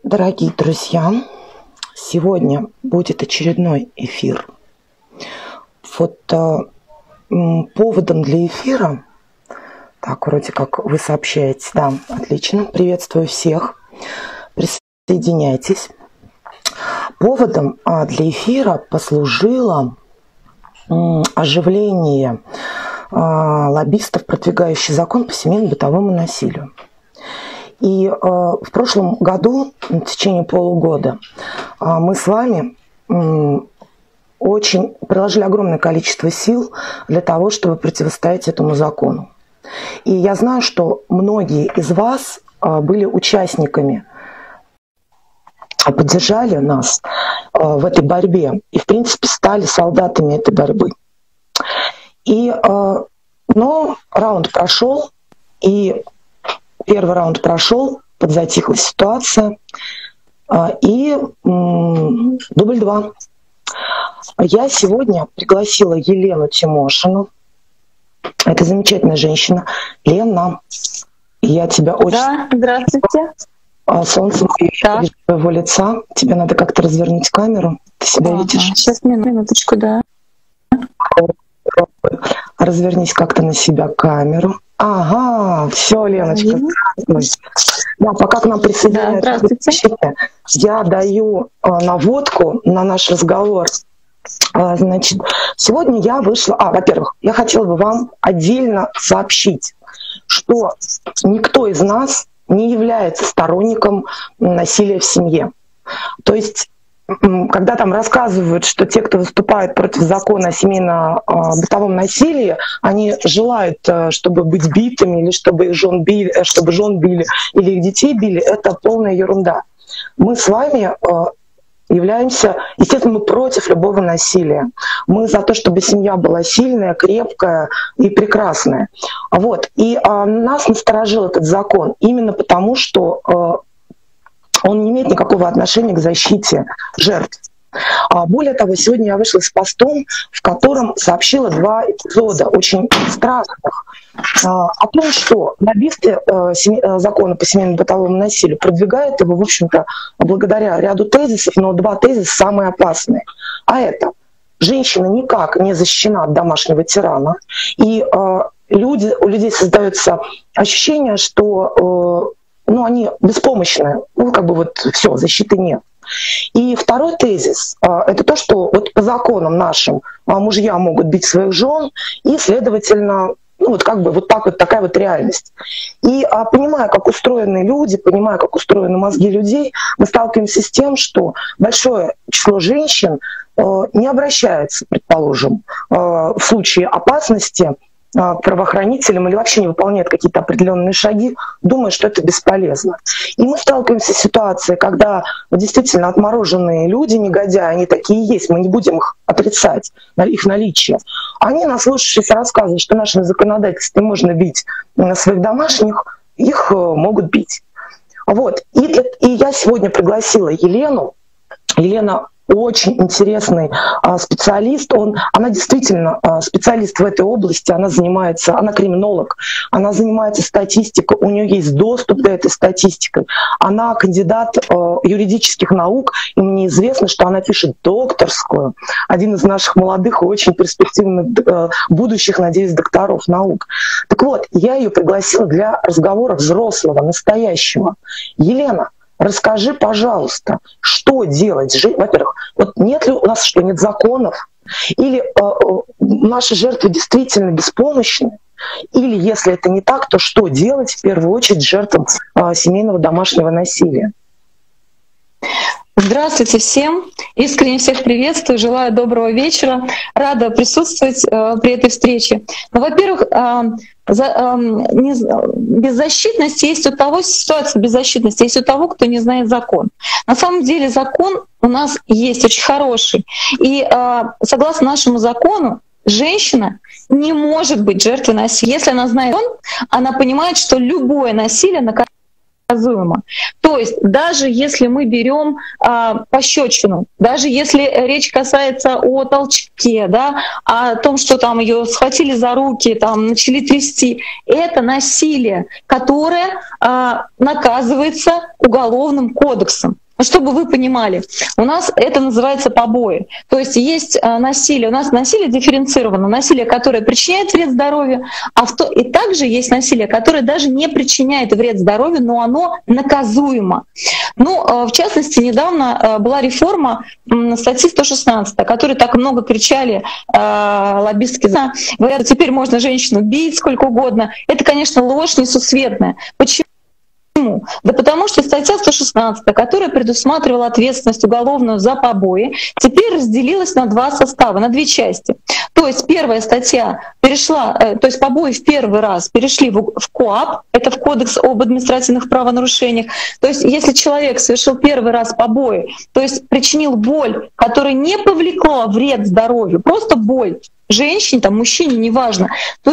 Дорогие друзья, сегодня будет очередной эфир. Поводом для эфира, так, вроде как вы сообщаете, да, отлично, приветствую всех, присоединяйтесь. Поводом для эфира послужило оживление лоббистов, продвигающих закон по семейно-бытовому насилию. И в прошлом году, в течение полугода, мы с вами очень приложили огромное количество сил для того, чтобы противостоять этому закону. И я знаю, что многие из вас были участниками, поддержали нас в этой борьбе и, в принципе, стали солдатами этой борьбы. Но раунд прошел, и первый раунд прошел, подзатихла ситуация, и дубль 2. Я сегодня пригласила Елену Тимошину. Это замечательная женщина. Лена, я тебя очень... Да, здравствуйте. Солнцем вижу твоего лица. Тебе надо как-то развернуть камеру. Ты себя видишь? Сейчас, минуточку, да. Развернись как-то на себя камеру. Ага, все, Леночка. Да, пока к нам присоединяются, я даю наводку на наш разговор. Значит, сегодня я вышла... Во-первых, я хотела бы вам отдельно сообщить, что никто из нас не является сторонником насилия в семье. То есть, когда там рассказывают, что те, кто выступает против закона о семейно-бытовом насилии, они желают, чтобы быть битыми, или чтобы их жен били, или их детей били, это полная ерунда. Мы с вами являемся, естественно, мы против любого насилия. Мы за то, чтобы семья была сильная, крепкая и прекрасная. И нас насторожил этот закон именно потому, что он не имеет никакого отношения к защите жертв. Более того, сегодня я вышла с постом, в котором сообщила 2 эпизода очень страшных о том, что лоббисты закона по семейно-бытовому насилию продвигают его, в общем-то, благодаря ряду тезисов, но 2 тезиса самые опасные. Это: женщина никак не защищена от домашнего тирана, и у людей создается ощущение, что они беспомощны, все, защиты нет. И второй тезис — это то, что по законам нашим мужья могут бить своих жен, и, следовательно, такая реальность. И понимая, как устроены люди, понимая, как устроены мозги людей, мы сталкиваемся с тем, что большое число женщин не обращается, предположим, в случае опасности к правоохранителям или вообще не выполняет какие-то определенные шаги, думая, что это бесполезно. И мы сталкиваемся с ситуацией, когда действительно отмороженные люди, негодяи, они такие есть, мы не будем их отрицать, их наличие. Они, наслушавшись рассказывают, что нашим законодательством можно бить своих домашних, их могут бить. И я сегодня пригласила Елену. Елена очень интересный специалист. Она действительно специалист в этой области, она криминолог, она занимается статистикой, у нее есть доступ до этой статистики. Она кандидат юридических наук, и мне известно, что она пишет докторскую. Один из наших молодых и очень перспективных будущих, надеюсь, докторов наук. Так вот, я ее пригласила для разговора взрослого, настоящего. Елена, расскажи, пожалуйста, что делать? Во-первых, нет ли у нас нет законов? Или наши жертвы действительно беспомощны? Или, если это не так, то что делать в первую очередь жертвам семейного домашнего насилия? Здравствуйте всем! Искренне всех приветствую, желаю доброго вечера. Рада присутствовать при этой встрече. Во-первых, беззащитность есть у того, ситуация беззащитности есть у того, кто не знает закон. На самом деле закон у нас есть очень хороший. И согласно нашему закону, женщина не может быть жертвой насилия. Если она знает закон, она понимает, что любое насилие наказуемо. наказуемо. То есть даже если мы берем пощечину, даже если речь касается о толчке, да, о том, что там ее схватили за руки, там начали трясти, это насилие, которое наказывается Уголовным кодексом. Чтобы вы понимали, у нас это называется побои. То есть есть насилие, у нас насилие дифференцировано, насилие, которое причиняет вред здоровью, и также есть насилие, которое даже не причиняет вред здоровью, но оно наказуемо. Ну, в частности, недавно была реформа статьи 116, о которой так много кричали лоббистки. Говорят, теперь можно женщину бить сколько угодно. Это, конечно, ложь несусветная. Почему? Да потому что статья 116, которая предусматривала ответственность уголовную за побои, теперь разделилась на два состава, на две части. То есть первая статья перешла, то есть побои в первый раз перешли в КоАП, это в Кодекс об административных правонарушениях. То есть если человек совершил первый раз побои, то есть причинил боль, которая не повлекла вред здоровью, просто боль, женщине, там, мужчине, неважно, то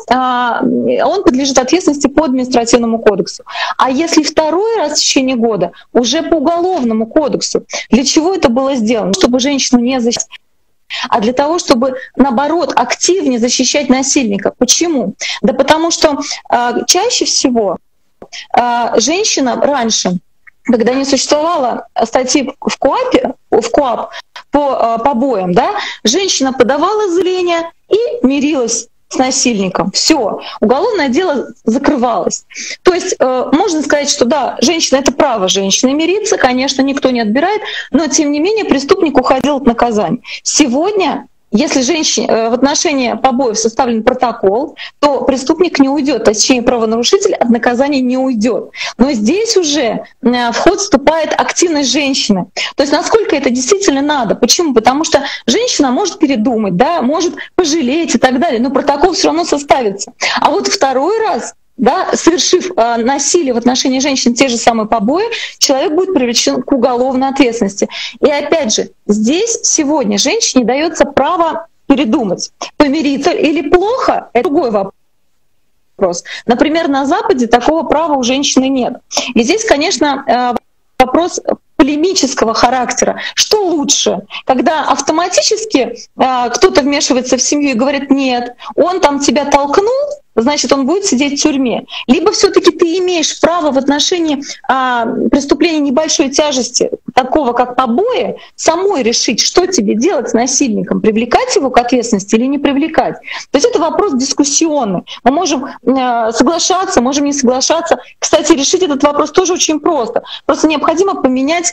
он подлежит ответственности по административному кодексу. А если второй раз в течение года, уже по Уголовному кодексу. Для чего это было сделано? Чтобы женщину не защищать, а для того, чтобы, наоборот, активнее защищать насильника. Почему? Да потому что чаще всего женщина раньше, когда не существовало статьи в КоАП по побоям, да, женщина подавала заявление и мирилась с насильником. Все, уголовное дело закрывалось. То есть можно сказать, что да, женщина — это право женщины мириться, конечно, никто не отбирает, но тем не менее преступник уходил от наказания. Сегодня, если в отношении побоев составлен протокол, то преступник не уйдет, точнее правонарушитель от наказания не уйдет. Но здесь уже в ход вступает активность женщины. То есть насколько это действительно надо? Почему? Потому что женщина может передумать, да, может пожалеть и так далее, но протокол все равно составится. А вот второй раз, да, совершив насилие в отношении женщин, те же самые побои, человек будет привлечен к уголовной ответственности. И опять же, здесь сегодня женщине дается право передумать, помириться или плохо — это другой вопрос. Например, на Западе такого права у женщины нет. И здесь, конечно, вопрос полемического характера. Что лучше, когда автоматически кто-то вмешивается в семью и говорит: нет, он там тебя толкнул, значит, он будет сидеть в тюрьме. Либо все-таки ты имеешь право в отношении преступления небольшой тяжести, такого как побои, самой решить, что тебе делать с насильником, привлекать его к ответственности или не привлекать. То есть это вопрос дискуссионный. Мы можем соглашаться, можем не соглашаться. Кстати, решить этот вопрос тоже очень просто. Просто необходимо поменять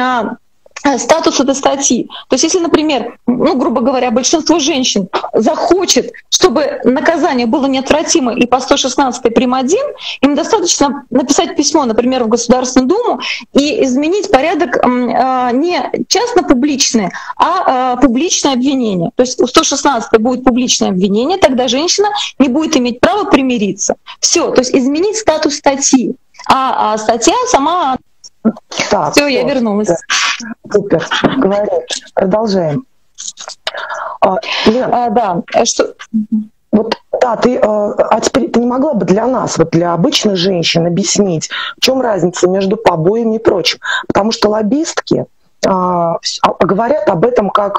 статус этой статьи. То есть если, например, грубо говоря, большинство женщин захочет, чтобы наказание было неотвратимо и по 116 прим. 1, им достаточно написать письмо, например, в Государственную Думу и изменить порядок не частно-публичное, а публичное обвинение. То есть у 116 будет публичное обвинение, тогда женщина не будет иметь права примириться. Все, то есть изменить статус статьи. А статья сама... Все, я вернулась. Да. Супер. Говори. Продолжаем. Лен, да. Что... Вот, да, теперь ты не могла бы для нас, вот для обычных женщин, объяснить, в чем разница между побоями и прочим? Потому что лоббистки говорят об этом как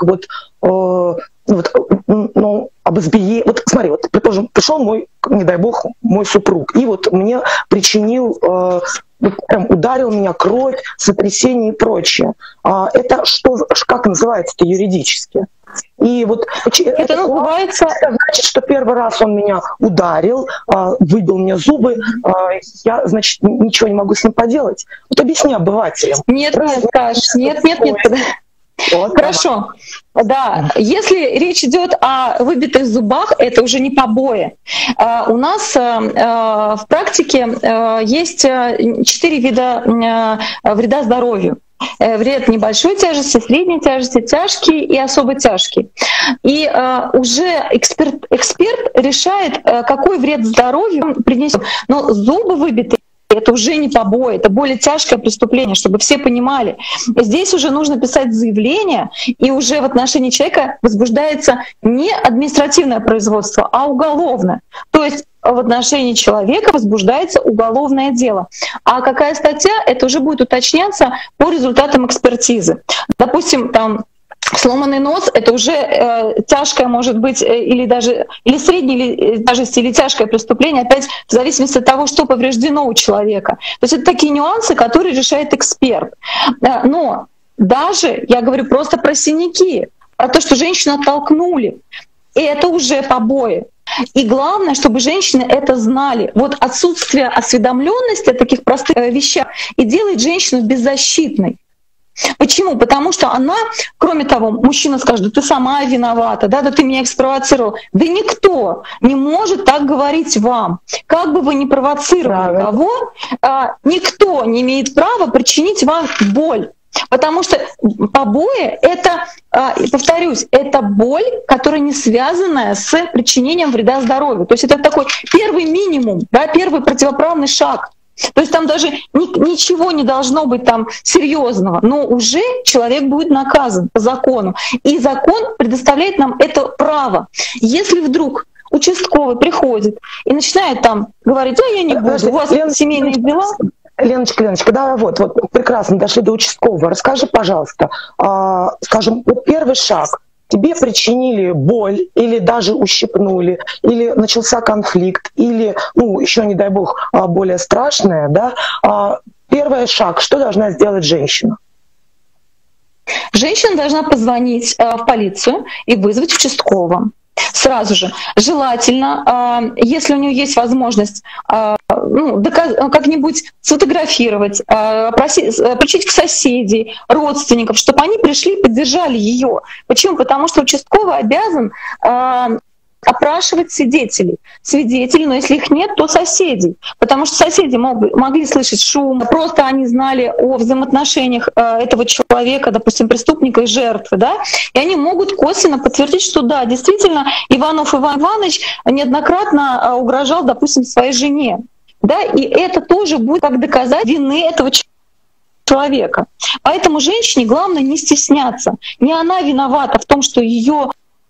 об избиении. Вот смотри, вот, предположим, пришел мой, не дай бог, мой супруг, и вот мне причинил, прям ударил меня, кровь, сотрясение и прочее. Это что, как называется-то юридически? И вот это называется... Это значит, что первый раз он меня ударил, выбил мне зубы, я, значит, ничего не могу с ним поделать. Вот объясни обывателям. Нет. Вот, хорошо. Да, если речь идет о выбитых зубах, это уже не побои. У нас в практике есть 4 вида вреда здоровью. Вред небольшой тяжести, средней тяжести, тяжкий и особо тяжкий. И уже эксперт решает, какой вред здоровью принесет. Но зубы выбитые — это уже не побои, это более тяжкое преступление, чтобы все понимали. Здесь уже нужно писать заявление, и уже в отношении человека возбуждается не административное производство, а уголовное. То есть в отношении человека возбуждается уголовное дело. А какая статья, это уже будет уточняться по результатам экспертизы. Допустим, там сломанный нос — это уже тяжкое, может быть, или средней тяжести, или тяжкое преступление, опять в зависимости от того, что повреждено у человека. То есть это такие нюансы, которые решает эксперт. Но даже, я говорю просто про синяки, про то, что женщину оттолкнули, и это уже побои. И главное, чтобы женщины это знали. Вот отсутствие осведомленности о таких простых вещах и делает женщину беззащитной. Почему? Потому что она, кроме того, мужчина скажет: да ты сама виновата, да ты меня экспровоцировал. Да никто не может так говорить вам. Как бы вы ни провоцировали кого, никто не имеет права причинить вам боль. Потому что побои — это, повторюсь, это боль, которая не связанная с причинением вреда здоровью. То есть это такой первый минимум, да, первый противоправный шаг. То есть там даже ничего не должно быть там серьезного, но уже человек будет наказан по закону. И закон предоставляет нам это право. Если вдруг участковый приходит и начинает там говорить: я не буду, у вас семейные дела. Леночка, да, вот прекрасно дошли до участкового. Расскажи, пожалуйста, скажем, вот первый шаг. Тебе причинили боль, или даже ущипнули, или начался конфликт, или, еще, не дай бог, более страшное, да? Первый шаг, что должна сделать женщина? Женщина должна позвонить в полицию и вызвать участкового. Сразу же. Желательно, если у нее есть возможность, как-нибудь сфотографировать, обращать к соседей, родственников, чтобы они пришли и поддержали ее. Почему? Потому что участковый обязан опрашивать свидетелей, но если их нет, то соседей. Потому что соседи могли слышать шум, просто они знали о взаимоотношениях этого человека, допустим, преступника и жертвы, да, и они могут косвенно подтвердить, что да, действительно, Иванов Иван Иванович неоднократно угрожал, допустим, своей жене. Да, и это тоже будет как доказать вины этого человека. Поэтому женщине главное не стесняться. Не она виновата в том, что ее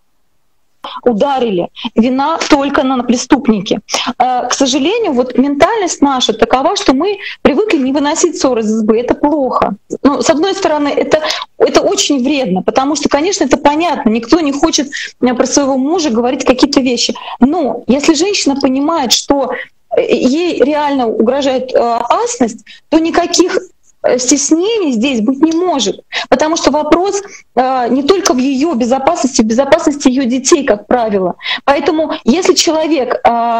ударили. Вина только на преступнике. К сожалению, вот ментальность наша такова, что мы привыкли не выносить ссоры из избы. Это плохо. Но, с одной стороны, это очень вредно, потому что, конечно, это понятно. Никто не хочет про своего мужа говорить какие-то вещи. Но если женщина понимает, что ей реально угрожает опасность, то никаких стеснений здесь быть не может, потому что вопрос не только в ее безопасности, в безопасности ее детей, как правило. Поэтому если человек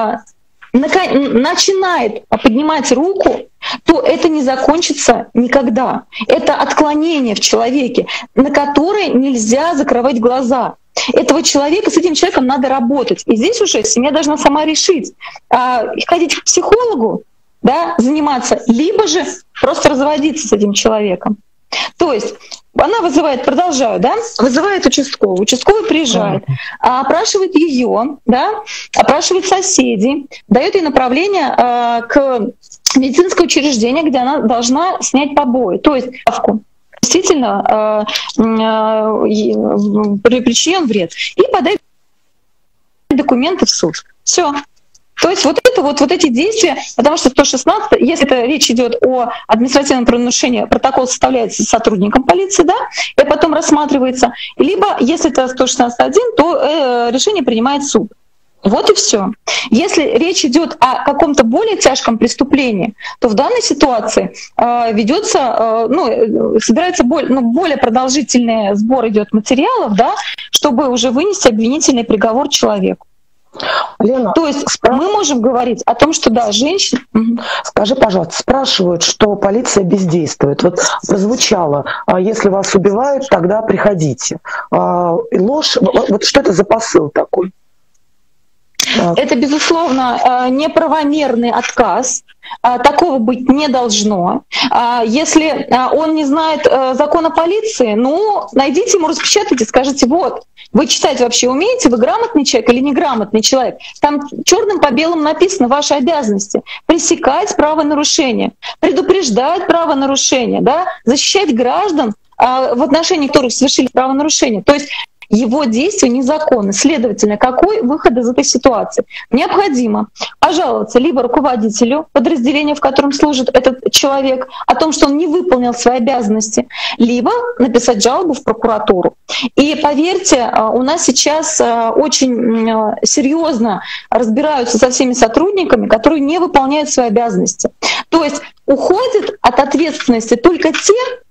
начинает поднимать руку, то это не закончится никогда. Это отклонение в человеке, на которое нельзя закрывать глаза. Этого человека, с этим человеком надо работать. И здесь уже семья должна сама решить, ходить к психологу, да, заниматься, либо же просто разводиться с этим человеком. То есть она вызывает, вызывает участкового. Участковый приезжает, опрашивает ее, да, опрашивает соседей, дает ей направление к медицинскому учреждению, где она должна снять побои, то есть справку. Действительно причинен вред. И подать документы в суд. Все. То есть вот эти действия, потому что 116, если это речь идет о административном правонарушении, протокол составляется сотрудником полиции, да, и потом рассматривается. Либо, если это 116.1, то решение принимает суд. Вот и все. Если речь идет о каком-то более тяжком преступлении, то в данной ситуации ведется, собирается более продолжительный сбор идет материалов, да, чтобы уже вынести обвинительный приговор человеку. Лена, то есть мы можем говорить о том, что да, женщина... Скажи, пожалуйста, спрашивают, что полиция бездействует. Вот прозвучало: если вас убивают, тогда приходите. Ложь, вот что это за посыл такой? Это, безусловно, неправомерный отказ. Такого быть не должно. Если он не знает закона полиции, найдите ему, распечатайте, скажите: вот, вы читать вообще умеете, вы грамотный человек или неграмотный человек? Там черным по белому написано ваши обязанности: пресекать правонарушения, предупреждать правонарушения, да? Защищать граждан, в отношении которых совершили правонарушение. То есть его действия незаконны. Следовательно, какой выход из этой ситуации? Необходимо пожаловаться либо руководителю подразделения, в котором служит этот человек, о том, что он не выполнил свои обязанности, либо написать жалобу в прокуратуру. И поверьте, у нас сейчас очень серьезно разбираются со всеми сотрудниками, которые не выполняют свои обязанности. То есть уходят от ответственности только те,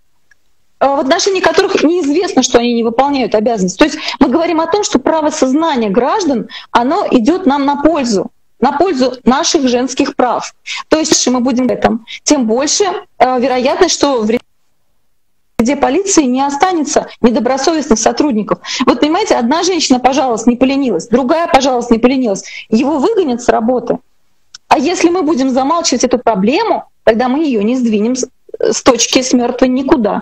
в отношении которых неизвестно, что они не выполняют обязанности. То есть мы говорим о том, что правосознание граждан, оно идет нам на пользу наших женских прав. То есть, если мы будем в этом, тем больше вероятность, что в среди полиции не останется недобросовестных сотрудников. Вот понимаете, одна женщина, пожалуйста, не поленилась, другая, пожалуйста, не поленилась. Его выгонят с работы. А если мы будем замалчивать эту проблему, тогда мы ее не сдвинем с точки с мертвой никуда.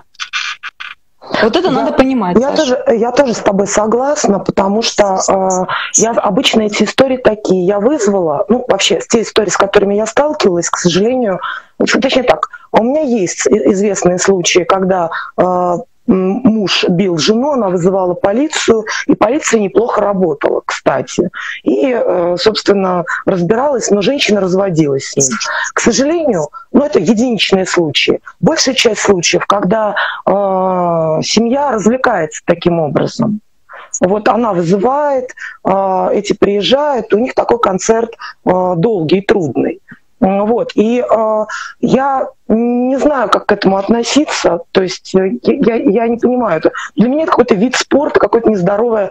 Вот это надо понимать. Я тоже с тобой согласна, потому что обычно эти истории такие. Я вызвала, вообще, те истории, с которыми я сталкивалась, к сожалению, точнее так, у меня есть известные случаи, когда муж бил жену, она вызывала полицию, и полиция неплохо работала, кстати. И, собственно, разбиралась, но женщина разводилась с ним. К сожалению, это единичные случаи. Большая часть случаев, когда семья развлекается таким образом. Вот она вызывает, эти приезжают, у них такой концерт долгий и трудный. Вот. И я не знаю, как к этому относиться. То есть я не понимаю. Для меня это какой-то вид спорта, какое-то нездоровое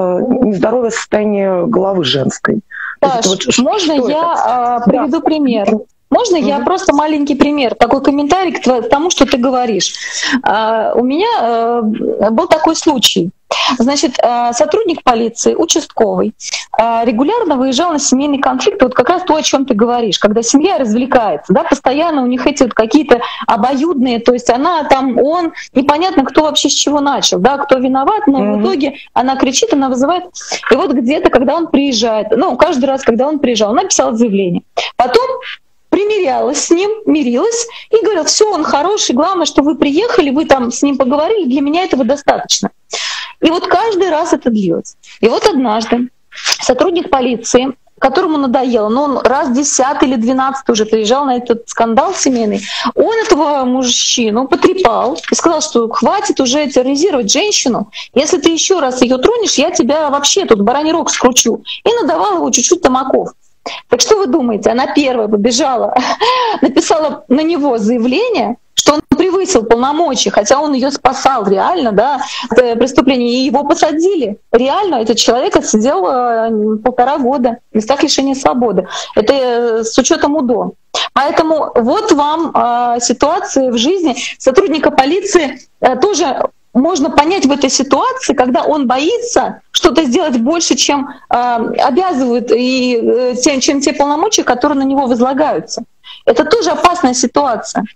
состояние головы женской. Саш, можно я приведу пример? Можно я просто маленький пример, такой комментарий к тому, что ты говоришь. У меня был такой случай. Значит, сотрудник полиции, участковый, регулярно выезжал на семейный конфликт, вот как раз то, о чем ты говоришь, когда семья развлекается, да, постоянно у них эти вот какие-то обоюдные, то есть она там, он, непонятно, кто вообще с чего начал, да, кто виноват, но в итоге она кричит, она вызывает. И вот где-то, когда он приезжает, каждый раз, когда он приезжал, он написал заявление. Потом примирялась с ним, мирилась и говорила: все, он хороший, главное, что вы приехали, вы там с ним поговорили, для меня этого достаточно. И вот каждый раз это длилось. И вот однажды сотрудник полиции, которому надоело, но он раз 10 или 12 уже приезжал на этот скандал семейный, он этого мужчину потрепал и сказал, что хватит уже терроризировать женщину, если ты еще раз ее тронешь, я тебя вообще тут бараний рог скручу. И надавал его чуть-чуть томаков. Так что вы думаете, она первая побежала, написала на него заявление, что он превысил полномочия, хотя он ее спасал реально, да, от преступления, и его посадили. Реально этот человек отсидел 1,5 года в местах лишения свободы. Это с учетом УДО. Поэтому вот вам ситуация в жизни сотрудника полиции тоже можно понять в этой ситуации, когда он боится что-то сделать больше, чем обязывают, и чем те полномочия, которые на него возлагаются. Это тоже опасная ситуация.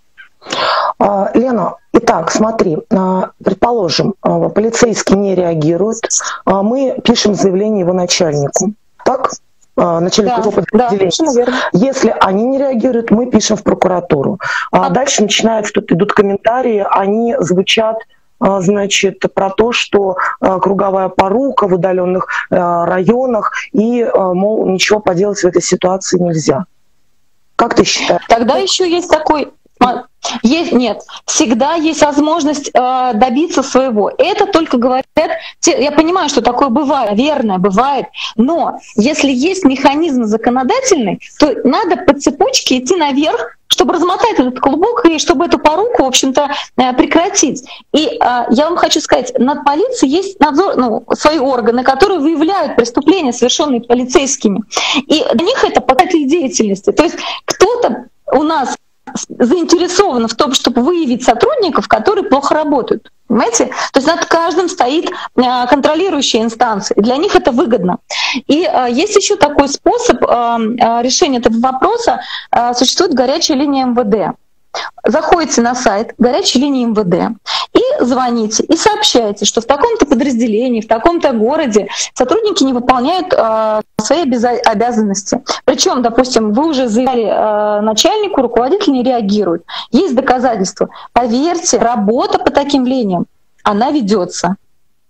Лена, итак, смотри, предположим, полицейский не реагирует, мы пишем заявление его начальнику, так? Начальнику его подразделения. Да, если они не реагируют, мы пишем в прокуратуру. Дальше начинаются, тут идут комментарии, они звучат, значит, про то, что круговая порука в удаленных районах, и, мол, ничего поделать в этой ситуации нельзя. Как ты считаешь? Тогда еще есть такой... Нет, всегда есть возможность добиться своего. Это только говорят, я понимаю, что такое бывает, верно, бывает, но если есть механизм законодательный, то надо по цепочке идти наверх, чтобы размотать этот клубок и чтобы эту поруку, в общем-то, прекратить. И я вам хочу сказать, над полицией есть надзор, свои органы, которые выявляют преступления, совершенные полицейскими. И для них это показатель деятельности. То есть кто-то у нас заинтересованы в том, чтобы выявить сотрудников, которые плохо работают. Понимаете? То есть над каждым стоит контролирующая инстанция. И для них это выгодно. И есть еще такой способ решения этого вопроса. Существует горячая линия МВД. Заходите на сайт горячей линии МВД и звоните, и сообщаете, что в таком-то подразделении, в таком-то городе сотрудники не выполняют свои обязанности. Причем, допустим, вы уже заявили начальнику, руководитель не реагирует. Есть доказательства. Поверьте, работа по таким линиям, она ведется.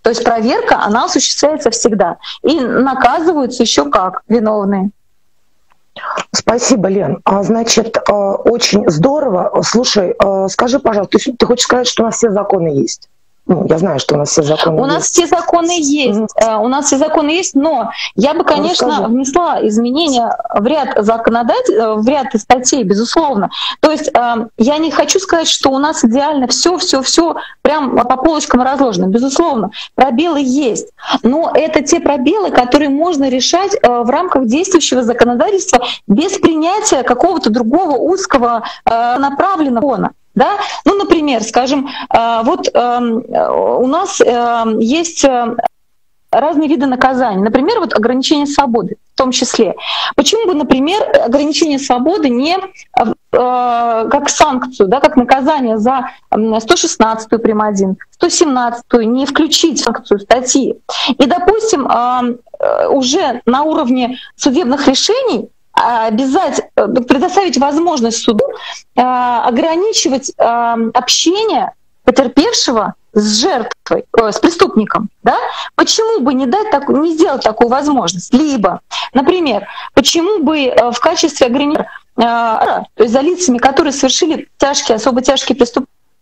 То есть проверка, она осуществляется всегда. И наказываются еще как виновные. Спасибо, Лен. Значит, очень здорово. Слушай, скажи, пожалуйста, ты хочешь сказать, что у нас все законы есть? Ну, я знаю, что у нас все законы есть. У нас все законы есть. У нас все законы есть, но я бы, конечно, внесла изменения в ряд в ряд статей, безусловно. То есть я не хочу сказать, что у нас идеально все прям по полочкам разложено. Безусловно, пробелы есть. Но это те пробелы, которые можно решать в рамках действующего законодательства без принятия какого-то другого узкого направленного. Да? Ну, например, скажем, вот у нас есть разные виды наказаний. Например, вот ограничение свободы в том числе. Почему бы, например, ограничение свободы не как санкцию, да, как наказание за 116-ю прим. 1, 117-ю не включить в санкцию статьи? И, допустим, уже на уровне судебных решений предоставить возможность суду ограничивать общение потерпевшего с жертвой, с преступником. Да? Почему бы не сделать такую возможность? Либо, например, почему бы в качестве ограничения, то есть за лицами, которые совершили особо тяжкие преступления,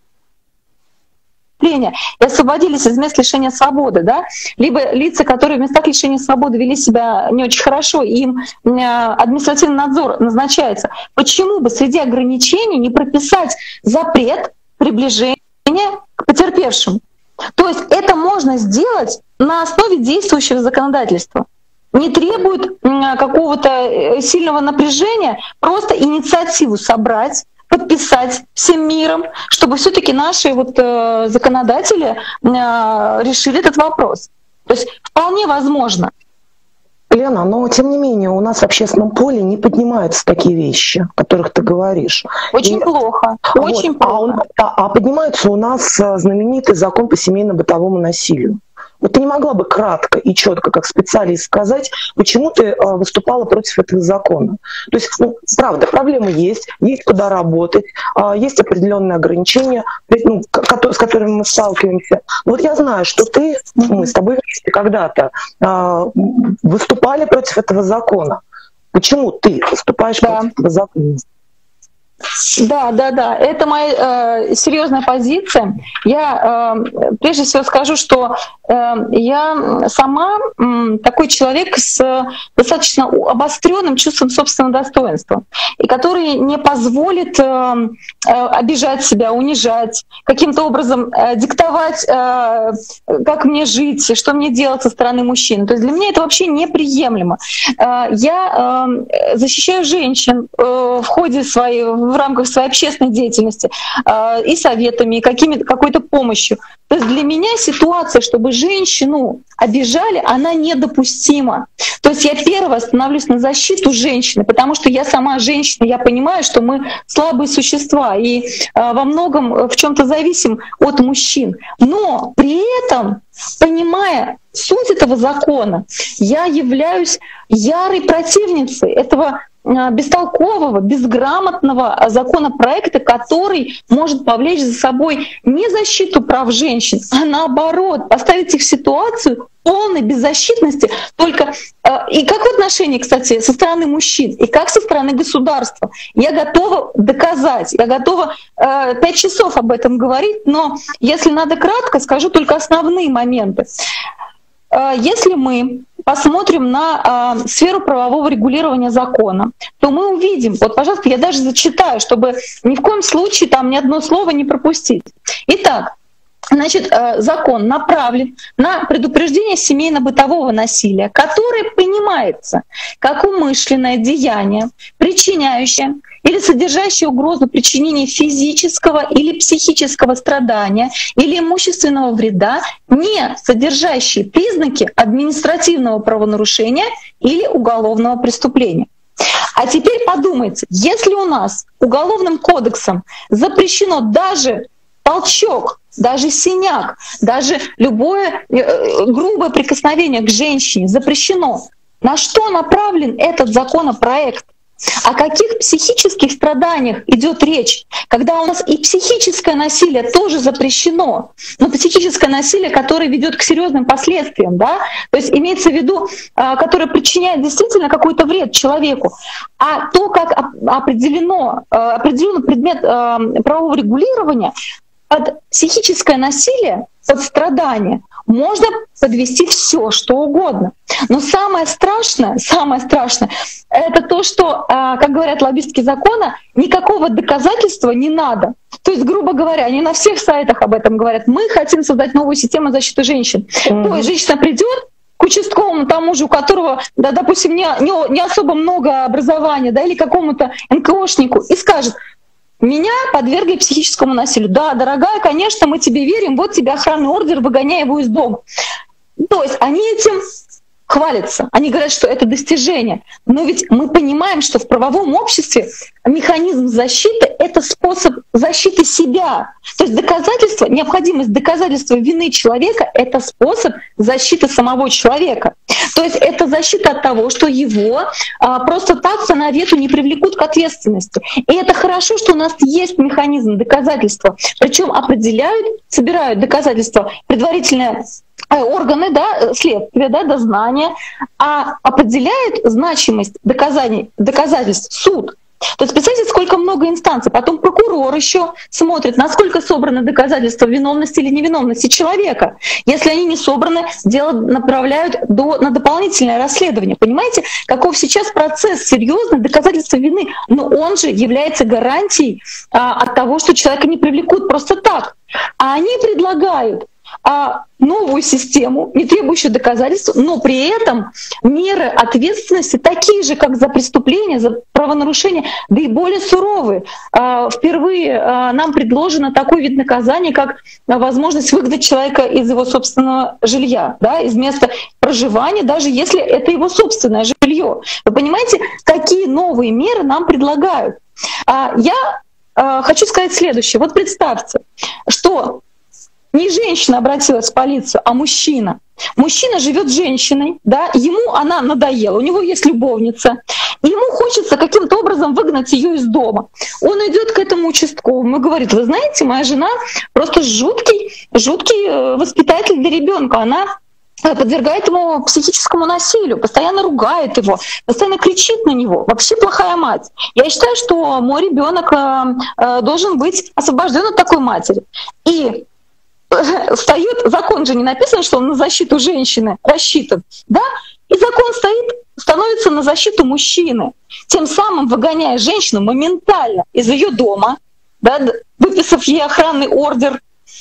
и освободились из мест лишения свободы, да? Либо лица, которые в местах лишения свободы вели себя не очень хорошо, и им административный надзор назначается. Почему бы среди ограничений не прописать запрет приближения к потерпевшим? То есть это можно сделать на основе действующего законодательства. Не требует какого-то сильного напряжения, просто инициативу собрать, подписать всем миром, чтобы все-таки наши законодатели решили этот вопрос. То есть вполне возможно. Лена, но тем не менее у нас в общественном поле не поднимаются такие вещи, о которых ты говоришь. Очень плохо. Очень плохо. А поднимается у нас знаменитый закон по семейно-бытовому насилию. Вот ты не могла бы кратко и четко, как специалист, сказать, почему ты выступала против этого закона? То есть, правда, проблемы есть куда работать, есть определенные ограничения, с которыми мы сталкиваемся. Вот я знаю, что мы с тобой вместе когда-то выступали против этого закона. Почему ты выступаешь против этого закона? Да, это моя серьезная позиция. Я прежде всего скажу, что я сама такой человек с достаточно обостренным чувством собственного достоинства, и который не позволит обижать себя, унижать, каким-то образом диктовать, как мне жить, что мне делать со стороны мужчин. То есть для меня это вообще неприемлемо. Я защищаю женщин в рамках своей общественной деятельности и советами, и какой-то помощью. То есть для меня ситуация, чтобы женщину обижали, она недопустима. То есть я первая становлюсь на защиту женщины, потому что я сама женщина, я понимаю, что мы слабые существа и во многом в чем-то зависим от мужчин. Но при этом, понимая суть этого закона, я являюсь ярой противницей этого бестолкового, безграмотного законопроекта, который может повлечь за собой не защиту прав женщин, а наоборот, поставить их в ситуацию полной беззащитности, только и как в отношении, кстати, со стороны мужчин, и как со стороны государства. Я готова доказать, я готова 5 часов об этом говорить, но если надо кратко, скажу только основные моменты. Если мы посмотрим на сферу правового регулирования закона, то мы увидим, вот, пожалуйста, я даже зачитаю, чтобы ни в коем случае там ни одно слово не пропустить. Итак, значит, закон направлен на предупреждение семейно-бытового насилия, которое понимается как умышленное деяние, причиняющее или содержащее угрозу причинения физического или психического страдания или имущественного вреда, не содержащие признаки административного правонарушения или уголовного преступления. А теперь подумайте, если у нас Уголовным кодексом запрещено даже толчок, даже синяк, даже любое грубое прикосновение к женщине запрещено, на что направлен этот законопроект? О каких психических страданиях идет речь? Когда у нас и психическое насилие тоже запрещено, но психическое насилие, которое ведет к серьезным последствиям, да? То есть имеется в виду, которое причиняет действительно какой-то вред человеку. А то, как определен предмет правового регулирования, под психическое насилие, под страдание можно подвести все, что угодно. Но самое страшное, это то, что, как говорят лоббистки закона, никакого доказательства не надо. То есть, грубо говоря, они на всех сайтах об этом говорят. Мы хотим создать новую систему защиты женщин. То есть женщина придет к участковому тому же, у которого, да, допустим, не особо много образования, да, или какому-то НКОшнику, и скажет: меня подвергли психическому насилию. Да, дорогая, конечно, мы тебе верим, вот тебе охранный ордер, выгоняй его из дома. То есть они этим хвалятся, они говорят, что это достижение. Но ведь мы понимаем, что в правовом обществе механизм защиты — это способ защиты себя. То есть необходимость доказательства вины человека — это способ защиты самого человека. То есть это защита от того, что его просто так по навету не привлекут к ответственности. И это хорошо, что у нас есть механизм доказательства. Причем собирают доказательства предварительные органы, да, следствия, да, дознания, а определяет значимость доказательств суд. То есть представьте, сколько много инстанций. Потом прокурор еще смотрит, насколько собраны доказательства виновности или невиновности человека. Если они не собраны, дело направляют на дополнительное расследование. Понимаете, каков сейчас процесс серьезный, доказательства вины, но он же является гарантией от того, что человека не привлекут просто так. А они предлагают новую систему, не требующую доказательств, но при этом меры ответственности такие же, как за преступления, за правонарушения, да и более суровые. Впервые нам предложено такой вид наказания, как возможность выгнать человека из его собственного жилья, да, из места проживания, даже если это его собственное жилье. Вы понимаете, какие новые меры нам предлагают? Я хочу сказать следующее. Вот представьте, что не женщина обратилась в полицию, а мужчина. Мужчина живет с женщиной, да, ему она надоела, у него есть любовница, и ему хочется каким-то образом выгнать ее из дома. Он идет к этому участковому и говорит: вы знаете, моя жена просто жуткий воспитатель для ребенка. Она подвергает ему психическому насилию, постоянно ругает его, постоянно кричит на него, вообще плохая мать. Я считаю, что мой ребенок должен быть освобожден от такой матери. И встает, закон же не написан, что он на защиту женщины рассчитан, да? И закон становится на защиту мужчины, тем самым выгоняя женщину моментально из ее дома, да, выписав ей охранный ордер,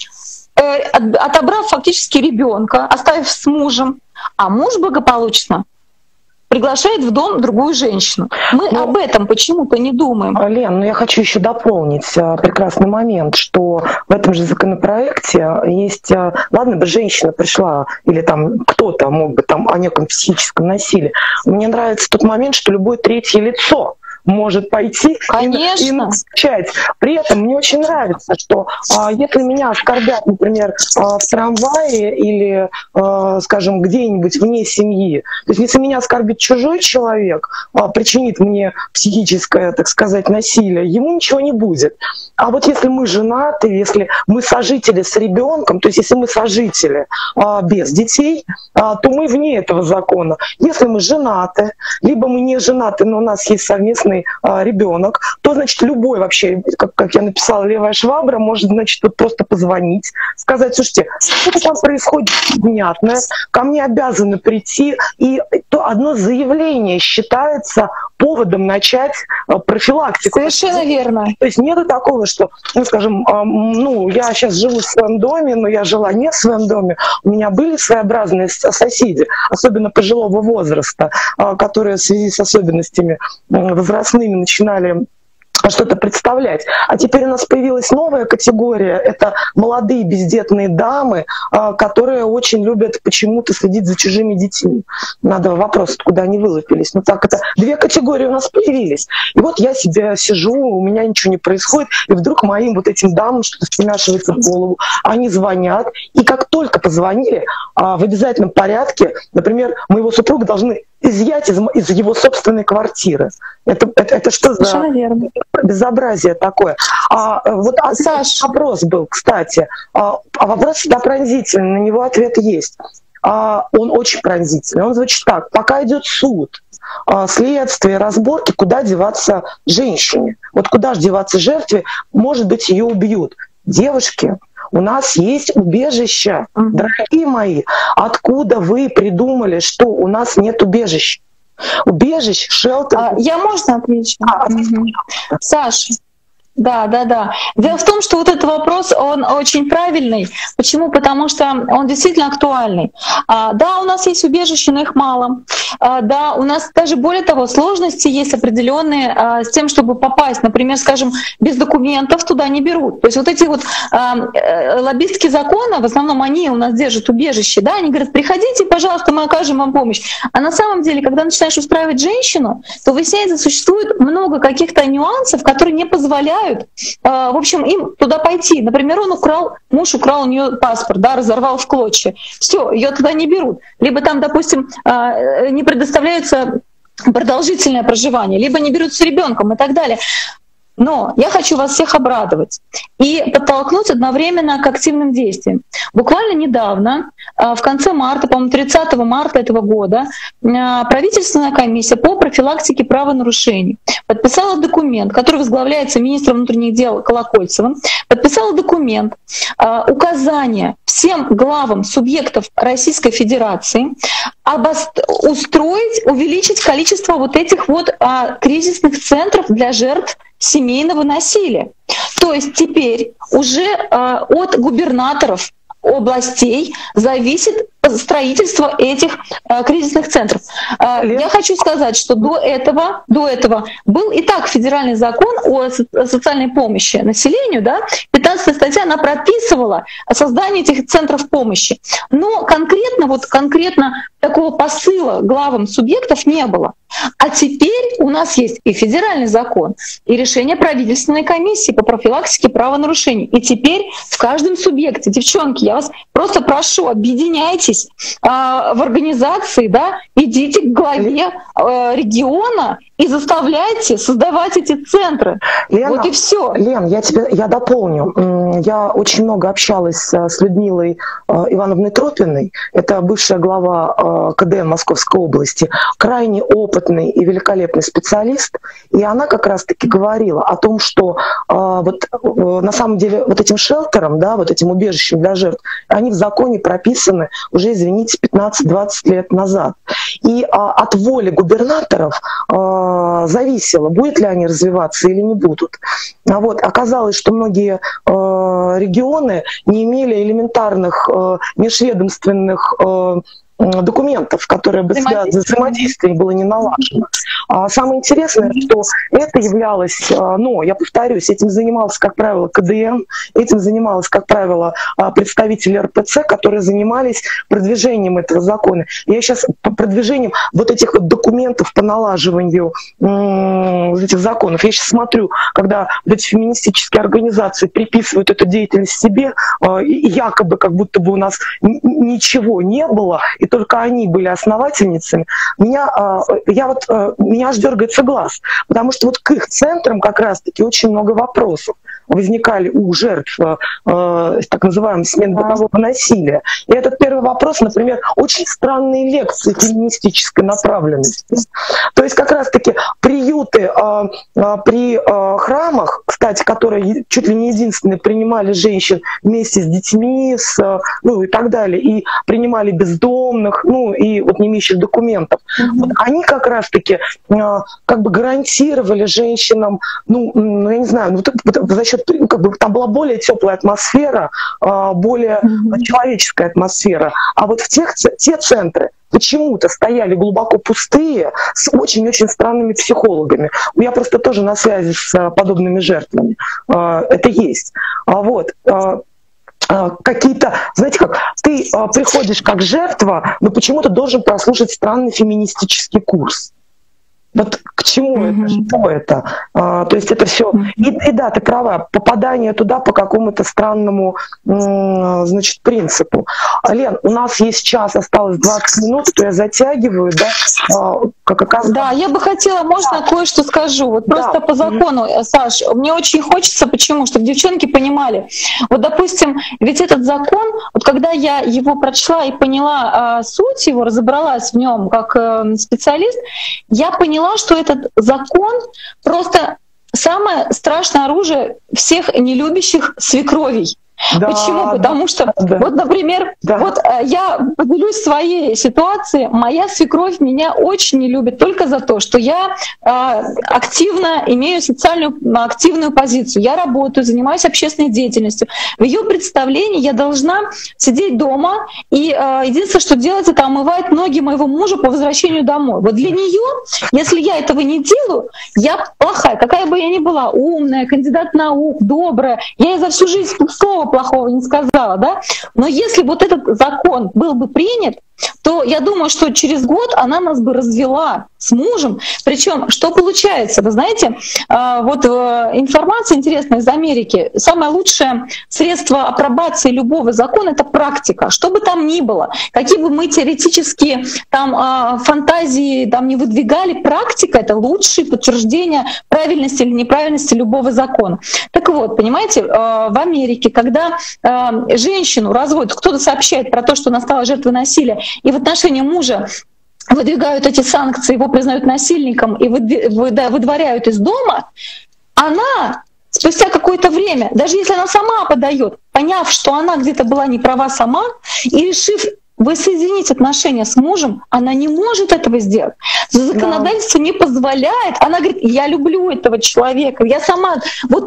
отобрав фактически ребенка, оставив с мужем, а муж благополучно приглашает в дом другую женщину. Мы об этом почему-то не думаем. Лен, я хочу еще дополнить прекрасный момент, что в этом же законопроекте есть, ладно бы женщина пришла, или там кто-то мог бы там о неком психическом насилии. Мне нравится тот момент, что любое третье лицо может пойти и начать. При этом мне очень нравится, что если меня оскорбят, например, в трамвае или, скажем, где-нибудь вне семьи, то есть если меня оскорбит чужой человек, причинит мне психическое, так сказать, насилие, ему ничего не будет. А вот если мы женаты, если мы сожители с ребенком, то есть если мы сожители без детей, то мы вне этого закона. Если мы женаты, либо мы не женаты, но у нас есть совместный ребенок, то, значит, любой вообще, как я написала, левая швабра, может, значит, вот просто позвонить, сказать: слушайте, что там происходит непонятное, ко мне обязаны прийти, и то одно заявление считается поводом начать профилактику. Совершенно верно. То есть нету такого, что, скажем, я сейчас живу в своем доме, но я жила не в своем доме, у меня были своеобразные соседи, особенно пожилого возраста, которые в связи с особенностями возрастными начинали что-то представлять. А теперь у нас появилась новая категория. Это молодые бездетные дамы, которые очень любят почему-то следить за чужими детьми. Надо вопрос, откуда они вылупились. Так, это две категории у нас появились. И вот я себе сижу, у меня ничего не происходит, и вдруг моим вот этим дамам что-то вмешивается в голову. Они звонят, и как только позвонили, в обязательном порядке, например, моего супруга должны изъять из его собственной квартиры. Это что за безобразие такое? Саш, вопрос был, кстати. Вопрос всегда пронзительный, на него ответ есть. Он очень пронзительный. Он звучит так. Пока идет суд, следствие, разборки, куда деваться женщине? Вот куда же деваться жертве? Может быть, ее убьют. Девушки, у нас есть убежище. Дорогие мои, откуда вы придумали, что у нас нет убежища? Убежище, шелтер. Я можно отвечу? Саш, да. Дело в том, что вот этот вопрос, он очень правильный. Почему? Потому что он действительно актуальный. Да, у нас есть убежища, но их мало. Да, у нас даже более того, сложности есть определенные с тем, чтобы попасть. Например, скажем, без документов туда не берут. То есть вот эти вот лоббистские законы, в основном они у нас держат убежище, да, они говорят, приходите, пожалуйста, мы окажем вам помощь. А на самом деле, когда начинаешь устраивать женщину, то выясняется, существует много каких-то нюансов, которые не позволяют, в общем, им туда пойти. Например, муж украл у нее паспорт, да, разорвал в клочья. Все, ее туда не берут. Либо там, допустим, не предоставляется продолжительное проживание, либо не берут с ребенком и так далее. Но я хочу вас всех обрадовать и подтолкнуть одновременно к активным действиям. Буквально недавно, в конце марта, по-моему, 30 марта этого года, правительственная комиссия по профилактике правонарушений подписала документ, который возглавляется министром внутренних дел Колокольцевым, подписала документ, указание всем главам субъектов Российской Федерации увеличить количество вот этих вот кризисных центров для жертв семейного насилия. То есть теперь уже от губернаторов областей зависит строительство этих кризисных центров. Я хочу сказать, что до этого был и так федеральный закон о социальной помощи населению, да, 15 статья, она прописывала создание этих центров помощи. Но конкретно такого посыла главам субъектов не было. А теперь у нас есть и федеральный закон, и решение правительственной комиссии по профилактике правонарушений. И теперь в каждом субъекте, девчонки, я вас просто прошу, объединяйтесь в организации, да, идите к главе региона и заставляйте создавать эти центры. Лена, вот и все. Лен, я дополню. Я очень много общалась с Людмилой Ивановной Тропиной. Это бывшая глава КДН Московской области. Крайне опытный и великолепный специалист. И она как раз-таки говорила о том, что на самом деле вот этим шелтером, да, вот этим убежищем для жертв, они в законе прописаны уже, извините, 15-20 лет назад. И от воли губернаторов зависело, будут ли они развиваться или не будут. Оказалось, что многие регионы не имели элементарных межведомственных документов, которые бы связаны с взаимодействием, было не налажено. Самое интересное, что это являлось, я повторюсь, этим занимался, как правило, КДН, этим занималась, как правило, представители РПЦ, которые занимались продвижением этого закона. Я сейчас по продвижением вот этих вот документов по налаживанию этих законов, я сейчас смотрю, когда вот эти феминистические организации приписывают эту деятельность себе, и якобы как будто бы у нас ничего не было, и только они были основательницами, меня аж дергается глаз, потому что вот к их центрам как раз-таки очень много вопросов возникали у жертв так называемой смены бытового насилия. И этот первый вопрос, например, очень странные лекции феминистической направленности. То есть как раз-таки приюты при храмах, кстати, которые чуть ли не единственные принимали женщин вместе с детьми, и так далее, и принимали бездомных, и вот не имеющих документов. Вот они как раз-таки как бы гарантировали женщинам, я не знаю, за счет, там была более теплая атмосфера, более человеческая атмосфера. А вот те центры почему-то стояли глубоко пустые, с очень-очень странными психологами. Я просто тоже на связи с подобными жертвами. Это есть. Какие-то, знаете как, ты приходишь как жертва, но почему-то должен прослушать странный феминистический курс. Вот к чему это, что это? То есть это все. И да, ты права, попадание туда по какому-то странному, значит, принципу. Лен, у нас есть час, осталось 20 минут, то я затягиваю, да? Как оказывается. Да, я бы хотела, можно кое-что скажу. Вот просто по закону, Саш, мне очень хочется, почему? Чтобы девчонки понимали. Вот, допустим, ведь этот закон, вот когда я его прочла и поняла суть его, разобралась в нем как специалист, я поняла, что этот закон просто самое страшное оружие всех нелюбящих свекровей. Да, почему? Потому что, вот, например, вот я поделюсь своей ситуацией. Моя свекровь меня очень не любит только за то, что я активно имею социальную активную позицию. Я работаю, занимаюсь общественной деятельностью. В ее представлении я должна сидеть дома и единственное, что делать, это омывать ноги моего мужа по возвращению домой. Вот для нее, если я этого не делаю, я плохая, какая бы я ни была, умная, кандидат наук, добрая, я ей за всю жизнь слова плохого не сказала, да? Но если вот этот закон был бы принят, то я думаю, что через год она нас бы развела с мужем. Причем, что получается? Вы знаете, вот информация интересная из Америки. Самое лучшее средство апробации любого закона — это практика. Что бы там ни было, какие бы мы теоретические там фантазии там не выдвигали, практика — это лучшее подтверждение правильности или неправильности любого закона. Так вот, понимаете, в Америке, когда женщину разводят, кто-то сообщает про то, что она стала жертвой насилия, и в отношении мужа выдвигают эти санкции, его признают насильником и выдворяют из дома, она спустя какое-то время, даже если она сама подает, поняв, что она где-то была не права сама, и решив воссоединить отношения с мужем, она не может этого сделать. Законодательство не позволяет. Она говорит: я люблю этого человека, я сама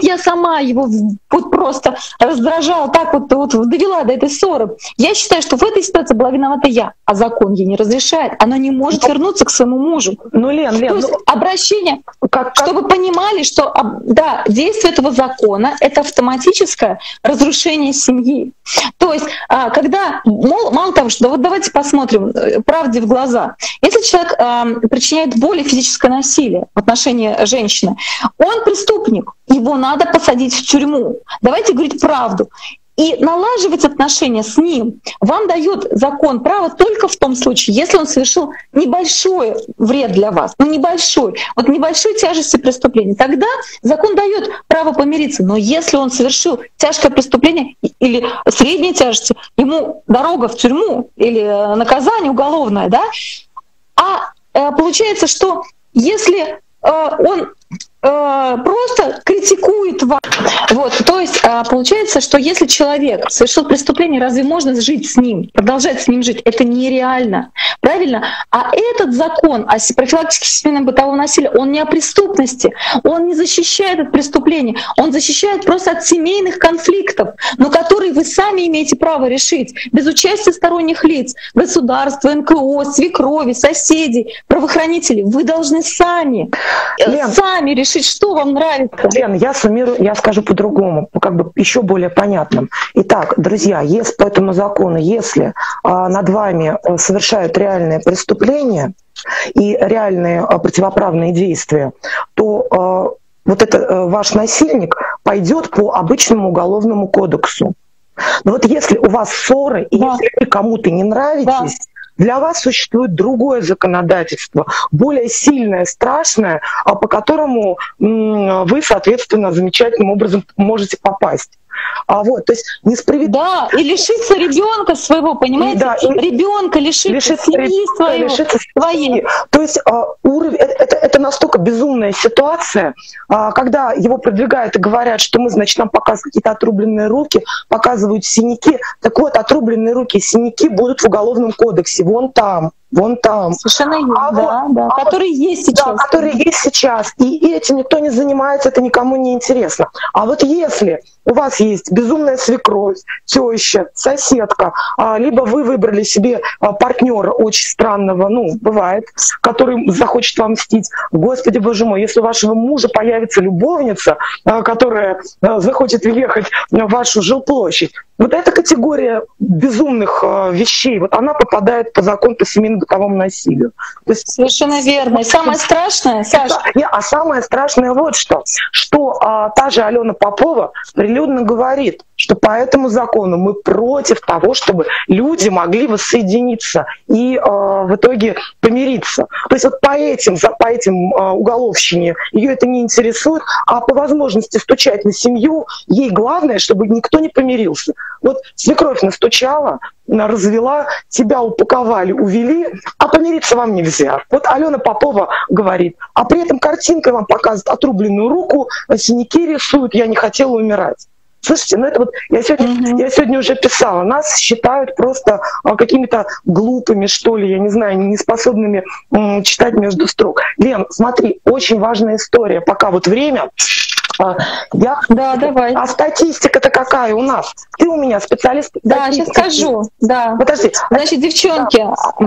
его вот просто раздражала, так вот довела до этой ссоры. Я считаю, что в этой ситуации была виновата я, а закон ей не разрешает. Она не может вернуться к своему мужу. Лен, то есть обращение, чтобы понимали, что да, действие этого закона — это автоматическое разрушение семьи. То есть когда, мало того, что вот давайте посмотрим правде в глаза. Если человек причиняет боль и физическое насилие в отношении женщины, он преступник, его надо посадить в тюрьму. Давайте говорить правду. И налаживать отношения с ним вам дает закон право только в том случае, если он совершил небольшой вред для вас, небольшой тяжести преступления. Тогда закон дает право помириться. Но если он совершил тяжкое преступление или средней тяжести, ему дорога в тюрьму или наказание уголовное, да? Получается, что если он просто критикует вас. Вот, то есть получается, что если человек совершил преступление, разве можно жить с ним, продолжать с ним жить? Это нереально, правильно? А этот закон о профилактике семейного бытового насилия, он не о преступности, он не защищает от преступления, он защищает просто от семейных конфликтов, но которые вы сами имеете право решить без участия сторонних лиц, государства, НКО, свекрови, соседей, правоохранителей. Вы должны сами решить, что вам нравится. Лен, я суммирую, я скажу по-другому, как бы еще более понятным. Итак, друзья, если по этому закону, если над вами совершают реальные преступления и реальные противоправные действия, то вот это ваш насильник пойдет по обычному уголовному кодексу. Но вот если у вас ссоры, и если вы кому-то не нравитесь, для вас существует другое законодательство, более сильное, страшное, по которому вы, соответственно, замечательным образом можете попасть. То есть несправедливо. Да, и лишиться ребенка своего, понимаете? Да, ребенка лишиться семьи своей. То есть это настолько безумная ситуация, когда его продвигают и говорят, что мы, значит, нам показывают какие-то отрубленные руки, показывают синяки. Так вот, отрубленные руки и синяки будут в Уголовном кодексе, вон там. Совершенно которые есть сейчас. Да, которые есть сейчас. И этим никто не занимается, это никому не интересно. А вот если у вас есть безумная свекровь, теща, соседка, либо вы выбрали себе партнера очень странного, бывает, который захочет вам мстить. Господи, боже мой, если у вашего мужа появится любовница, которая захочет въехать в вашу жилплощадь, Вот эта категория безумных вещей, вот она попадает по закону по семейно-бытовому насилию. То есть, совершенно верно. И самое страшное, Саша... самое страшное вот что та же Алена Попова прилюдно говорит, что по этому закону мы против того, чтобы люди могли воссоединиться и в итоге помириться. То есть вот по этим уголовщине ее это не интересует, а по возможности стучать на семью, ей главное, чтобы никто не помирился. Вот свекровь настучала, развела, тебя упаковали, увели, а помириться вам нельзя. Вот Алена Попова говорит, а при этом картинкой вам показывают отрубленную руку, синяки рисуют, я не хотела умирать. Слушайте, ну это вот я сегодня уже писала, нас считают просто какими-то глупыми, что ли, я не знаю, неспособными читать между строк. Лен, смотри, очень важная история, пока вот время. Давай. А статистика-то какая у нас? Ты у меня специалист. Да, сейчас скажу. Да. Подожди. Значит, девчонки,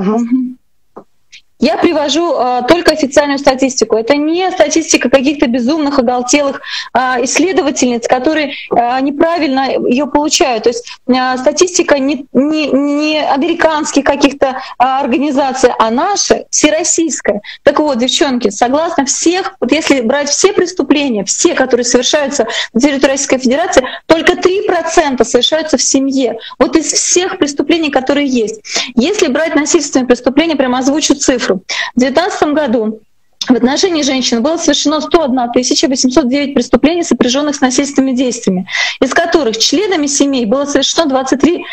я привожу только официальную статистику. Это не статистика каких-то безумных, оголтелых исследовательниц, которые неправильно ее получают. То есть статистика не американских каких-то организаций, а наша, всероссийская. Так вот, девчонки, согласно всех, вот если брать все преступления, все, которые совершаются на территории Российской Федерации, только 3% совершаются в семье. Вот из всех преступлений, которые есть. Если брать насильственные преступления, прямо озвучу цифру. В 2019 году в отношении женщин было совершено 101 809 преступлений, сопряженных с насильственными действиями, из которых членами семей было совершено 23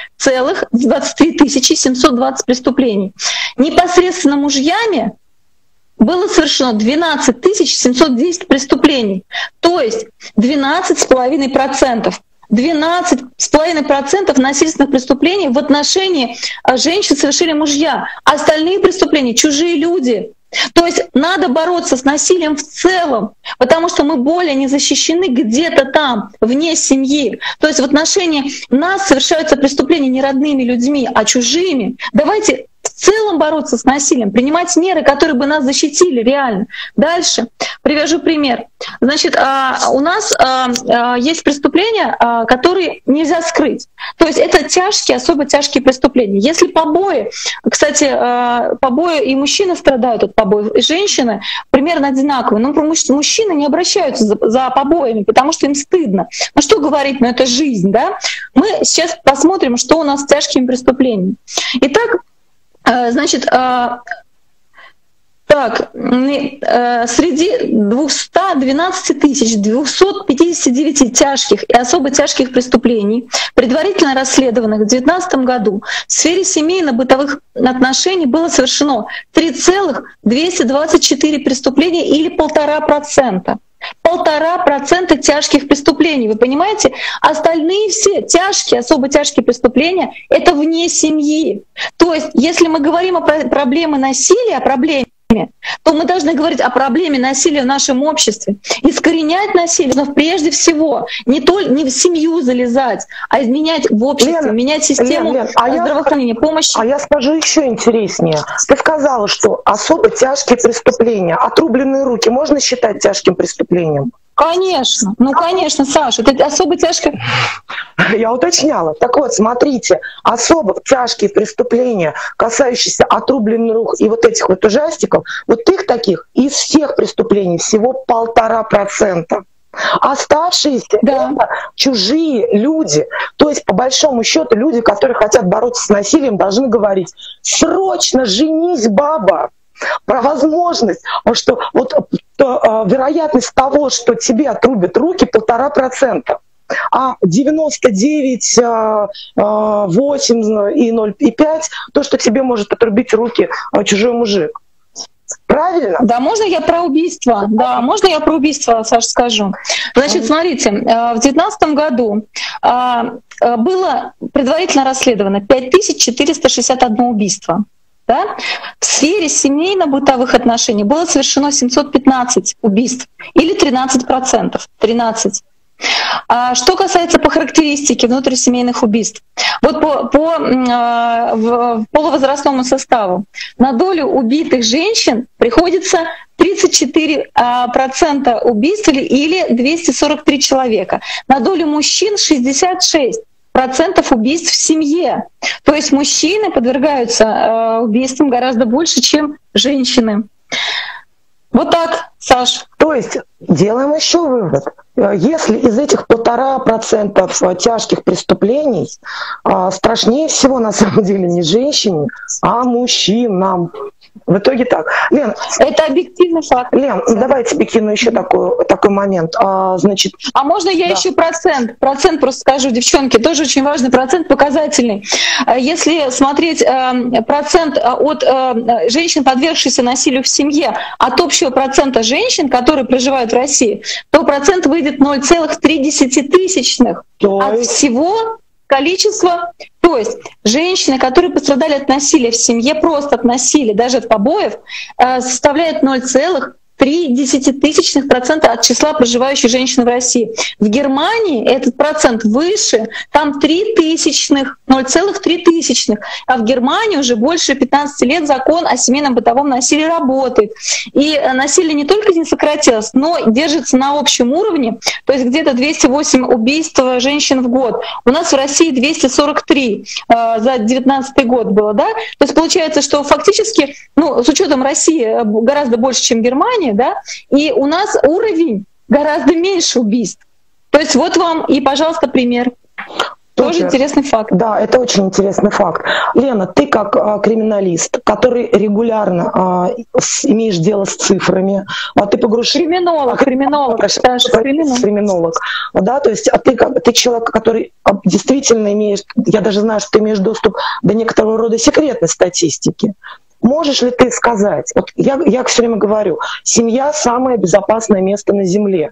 720 преступлений. Непосредственно мужьями было совершено 12 710 преступлений, то есть 12,5%. 12,5% насильственных преступлений в отношении женщин совершили мужья. Остальные преступления — чужие люди. То есть надо бороться с насилием в целом, потому что мы более не защищены где-то там, вне семьи. То есть в отношении нас совершаются преступления не родными людьми, а чужими. Давайте в целом бороться с насилием, принимать меры, которые бы нас защитили реально. Дальше привяжу пример. Значит, у нас есть преступления, которые нельзя скрыть. То есть это тяжкие, особо тяжкие преступления. Если побои, кстати, побои и мужчины страдают от побоев, и женщины примерно одинаковые. Но мужчины не обращаются за побоями, потому что им стыдно. Ну что говорить, ну это жизнь, да? Мы сейчас посмотрим, что у нас с тяжкими преступлениями. Итак, значит, среди 212 259 тяжких и особо тяжких преступлений, предварительно расследованных в 2019 году, в сфере семейно-бытовых отношений было совершено 3,224 преступления или 1,5%. 1,5% тяжких преступлений, вы понимаете? Остальные все тяжкие, особо тяжкие преступления — это вне семьи. То есть, если мы говорим о проблеме насилия, о проблеме, то мы должны говорить о проблеме насилия в нашем обществе. Искоренять насилие нужно прежде всего не в семью залезать, а изменять в обществе, Лена, менять систему здравоохранения, помощи. А я скажу еще интереснее. Ты сказала, что особо тяжкие преступления, отрубленные руки можно считать тяжким преступлением? Конечно, ну конечно, Саша, это особо тяжко. Я уточняла. Так вот, смотрите, особо тяжкие преступления, касающиеся отрубленных рук и вот этих вот ужастиков, вот их таких из всех преступлений всего 1,5%. Оставшиеся — это чужие люди. То есть, по большому счету, люди, которые хотят бороться с насилием, должны говорить: срочно женись, баба. Про возможность, что вот вероятность того, что тебе отрубят руки, 1,5%. А 99,8 и 0,5 то, что тебе может отрубить руки чужой мужик. Правильно? Да, можно я про убийство? Да, можно я про убийство, Саша, скажу? Значит, смотрите, в 2019 году было предварительно расследовано 5461 убийство. Да? В сфере семейно-бытовых отношений было совершено 715 убийств, или 13%. 13%. Что касается по характеристике внутрисемейных убийств, вот по полувозрастному составу на долю убитых женщин приходится 34% убийств или 243 человека, на долю мужчин 66%. убийств в семье. То есть мужчины подвергаются убийствам гораздо больше, чем женщины. Вот так, Саш. То есть делаем еще вывод. Если из этих 1,5% тяжких преступлений страшнее всего на самом деле не женщине, а мужчинам. В итоге так. Лен, это объективный факт. Лен, давай я тебе кину еще такой момент. Значит, можно я еще процент? Процент просто скажу, девчонки, тоже очень важный процент, показательный. Если смотреть процент от женщин, подвергшихся насилию в семье, от общего процента женщин, которые проживают в России, то процент выйдет 0,3 от всего количества. То есть женщины, которые пострадали от насилия в семье, просто от насилия, даже от побоев, составляют 0,3% от числа проживающих женщин в России. В Германии этот процент выше, там 0,3. А в Германии уже больше 15 лет закон о семейном бытовом насилии работает. И насилие не только не сократилось, но держится на общем уровне, то есть где-то 208 убийств женщин в год. У нас в России 243 за 2019 год было, да? То есть получается, что фактически, с учетом России гораздо больше, чем Германия, да, и у нас уровень гораздо меньше убийств. То есть вот вам и, пожалуйста, пример. Тоже интересный факт. Да, это очень интересный факт. Лена, ты как криминалист, который регулярно имеешь дело с цифрами, ты криминолог. Да, то есть ты человек, который действительно имеешь, я даже знаю, что ты имеешь доступ до некоторого рода секретной статистики. Можешь ли ты сказать, вот я все время говорю, семья — самое безопасное место на Земле.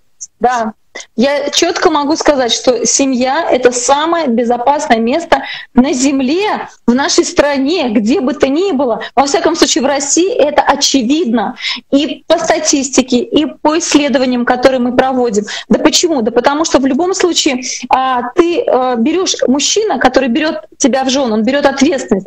Да, я четко могу сказать, что семья — это самое безопасное место на Земле, в нашей стране, где бы то ни было. Во всяком случае, в России это очевидно. И по статистике, и по исследованиям, которые мы проводим. Да почему? Да потому что в любом случае ты берешь мужчина, который берет тебя в жену, он берет ответственность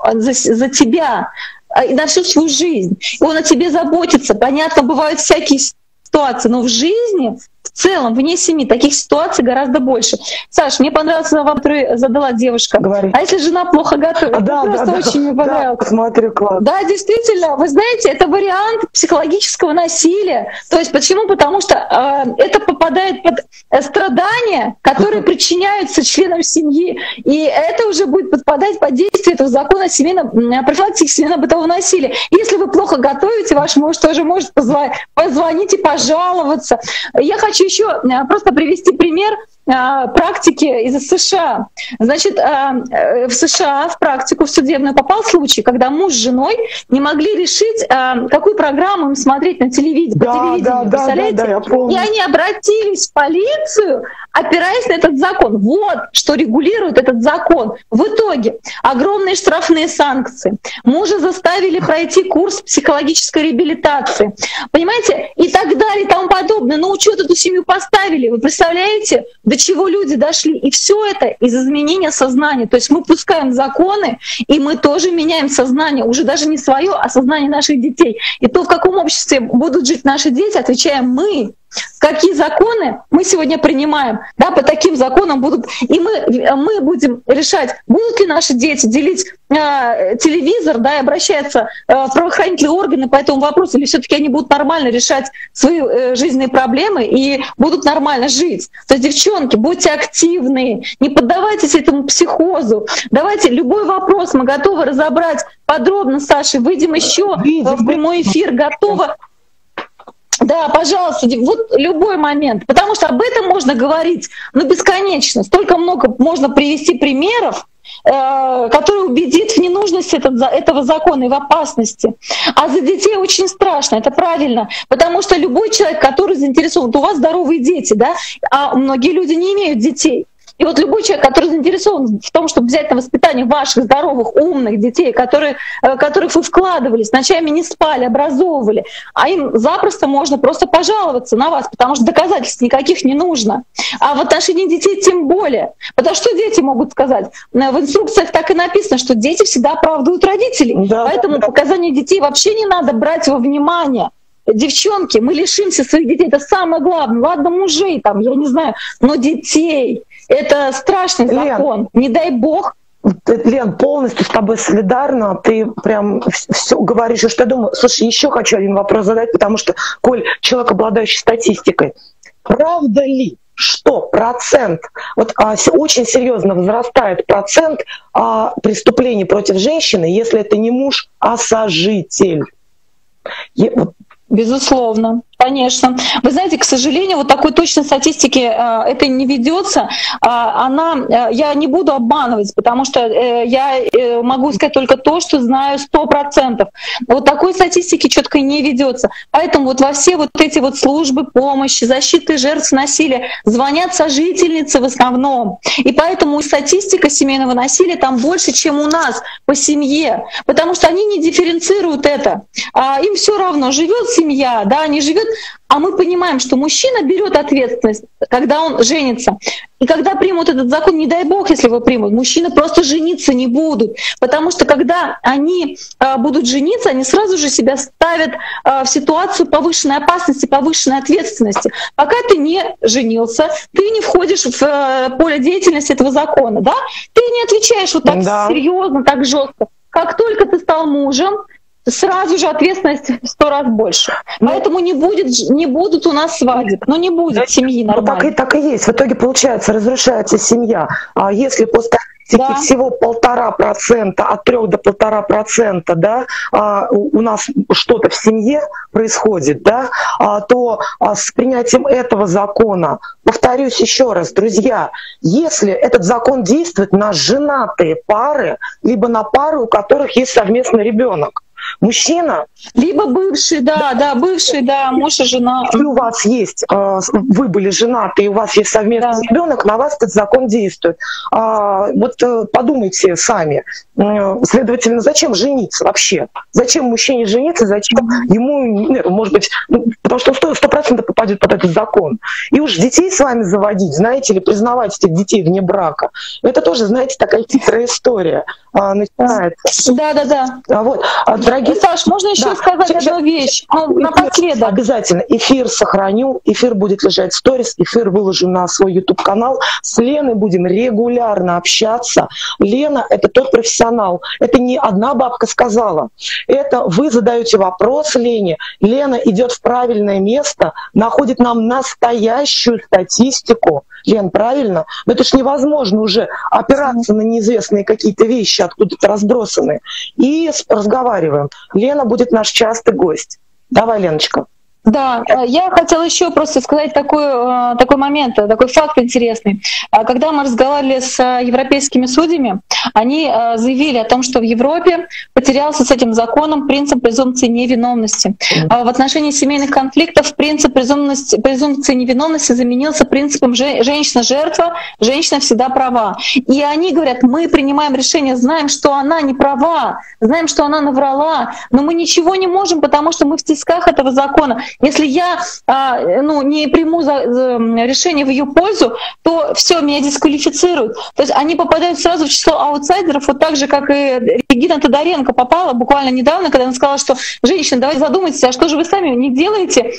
за тебя и на всю свою жизнь. И он о тебе заботится. Понятно, бывают всякие ситуации, но в жизни в целом, вне семьи, таких ситуаций гораздо больше. Саш, мне понравился вопрос, который задала девушка. Говори. А если жена плохо готовит? Просто очень мне понравилось. Да, смотрю, класс. Да, действительно, вы знаете, это вариант психологического насилия. То есть почему? Потому что это попадает под страдания, которые причиняются членам семьи. И это уже будет подпадать под действие этого закона о профилактике семейно-бытового насилия. Если вы плохо готовите, ваш муж тоже может позвонить и пожаловаться. Я хочу еще просто привести пример практики из США. Значит, в США в практику, в судебную попал случай, когда муж с женой не могли решить, какую программу им смотреть на телевидении. Представляете? Я помню. И они обратились в полицию, опираясь на этот закон. Вот что регулирует этот закон. В итоге огромные штрафные санкции. Мужа заставили пройти курс психологической реабилитации. Понимаете? И так далее, и тому подобное. На учет эту семью поставили. Вы представляете, до чего люди дошли? И все это из изменения сознания. То есть мы пускаем законы, и мы тоже меняем сознание. Уже даже не свое, а сознание наших детей. И то, в каком обществе будут жить наши дети, отвечаем мы. Какие законы мы сегодня принимаем, да, по таким законам будут, и мы будем решать, будут ли наши дети делить телевизор, да, и обращаться в правоохранительные органы по этому вопросу, или все-таки они будут нормально решать свои жизненные проблемы и будут нормально жить. То есть, девчонки, будьте активны, не поддавайтесь этому психозу. Давайте любой вопрос мы готовы разобрать подробно с Сашей. Выйдем еще в прямой эфир, готовы. Да, пожалуйста, вот любой момент, потому что об этом можно говорить, бесконечно. Столько много можно привести примеров, которые убедит в ненужности этого закона и в опасности. А за детей очень страшно, это правильно, потому что любой человек, который заинтересован, у вас здоровые дети, да, а многие люди не имеют детей. И вот любой человек, который заинтересован в том, чтобы взять на воспитание ваших здоровых, умных детей, которых вы вкладывались, ночами не спали, образовывали, а им запросто можно просто пожаловаться на вас, потому что доказательств никаких не нужно. А в отношении детей тем более. Потому что дети могут сказать? В инструкциях так и написано, что дети всегда оправдывают родителей. Да, поэтому показания детей вообще не надо брать во внимание. Девчонки, мы лишимся своих детей, это самое главное. Ладно, мужей, там, я не знаю, но детей. Это страшный закон. Не дай бог. Лен, полностью с тобой солидарна. Ты прям все говоришь, что я думаю. Слушай, еще хочу один вопрос задать, потому что, Коль, человек, обладающий статистикой, правда ли, что процент, очень серьезно возрастает процент преступлений против женщины, если это не муж, а сожитель? Безусловно, конечно. Вы знаете, к сожалению, вот такой точной статистики это не ведется. Я не буду обманывать, потому что я могу сказать только то, что знаю 100%. Вот такой статистики четко не ведется. Поэтому вот во все вот эти вот службы помощи, защиты жертв насилия звонят сожительницы в основном. И поэтому статистика семейного насилия там больше, чем у нас по семье, потому что они не дифференцируют это. Им все равно, живет семья, да, не живет, а мы понимаем, что мужчина берет ответственность, когда он женится. И когда примут этот закон, не дай бог, если его примут, мужчины просто жениться не будут. Потому что когда они будут жениться, они сразу же себя ставят в ситуацию повышенной опасности, повышенной ответственности. Пока ты не женился, ты не входишь в поле деятельности этого закона, да? Ты не отвечаешь вот так серьезно, так жестко. Как только ты стал мужем, сразу же ответственность в 100 раз больше. Поэтому не будут у нас свадеб, не будет семьи нормальной. Так и есть. В итоге, получается, разрушается семья. А если по статистике всего 1,5%, от 3 до 1,5%, да, у нас что-то в семье происходит, да, то с принятием этого закона, повторюсь еще раз, друзья, если этот закон действует на женатые пары, либо на пары, у которых есть совместный ребенок, мужчина, либо бывший, бывший, муж и жена. Если у вас есть, вы были женаты, и у вас есть совместный ребенок, на вас этот закон действует. Вот подумайте сами. Следовательно, зачем жениться вообще? Зачем мужчине жениться? Зачем ему, может быть, потому что 100% попадет под этот закон. И уж детей с вами заводить, знаете ли, признавать этих детей вне брака. Это тоже, знаете, такая хитрая история начинается. Да. Вот. Дорогие Саш, можно еще сказать одну вещь? Напоследок. Обязательно. Эфир сохраню, эфир будет лежать в сторис, эфир выложу на свой YouTube-канал. С Леной будем регулярно общаться. Лена — это тот профессионал. Это не одна бабка сказала. Это вы задаете вопрос Лене. Лена идет в правильное место, находит нам настоящую статистику. Лен, правильно? Но это ж невозможно уже опираться на неизвестные какие-то вещи, откуда-то разбросанные. И разговариваем. Лена будет наш частый гость. Давай, Леночка. Да, я хотела еще просто сказать такой момент, такой факт интересный. Когда мы разговаривали с европейскими судьями, они заявили о том, что в Европе потерялся с этим законом принцип презумпции невиновности. В отношении семейных конфликтов принцип презумпции невиновности заменился принципом женщина-жертва, женщина всегда права. И они говорят, мы принимаем решение, знаем, что она не права, знаем, что она наврала, но мы ничего не можем, потому что мы в тисках этого закона. Если я не приму решение в ее пользу, то все, меня дисквалифицируют. То есть они попадают сразу в число аутсайдеров, вот так же, как и Регина Тодоренко попала буквально недавно, когда она сказала, что женщины, давайте задумайтесь, а что же вы сами не делаете,